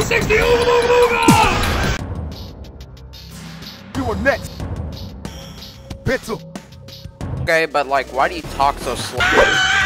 360! Ooga, ooga, ooga! You are next. Pencil. Okay, but like, why do you talk so slow?